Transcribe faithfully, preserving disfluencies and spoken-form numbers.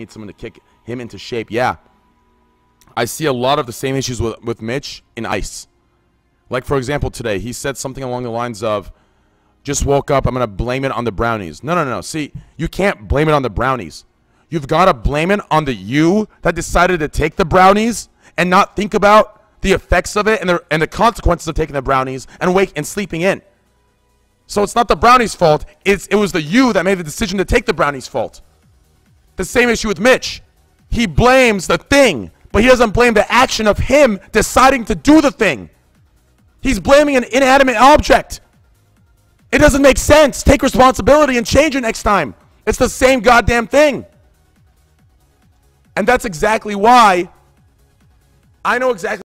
need someone to kick him into shape. Yeah. I see a lot of the same issues with, with Mitch in ice. Like, for example, today, he said something along the lines of, just woke up, I'm going to blame it on the brownies. No, no, no. See, you can't blame it on the brownies. You've got to blame it on the you that decided to take the brownies and not think about the effects of it and the, and the consequences of taking the brownies and wake and sleeping in. So it's not the brownies' fault. It's, it was the you that made the decision to take the brownies' fault. The same issue with Mitch. He blames the thing, but he doesn't blame the action of him deciding to do the thing. He's blaming an inanimate object. It doesn't make sense. Take responsibility and change it next time. It's the same goddamn thing. And that's exactly why I know exactly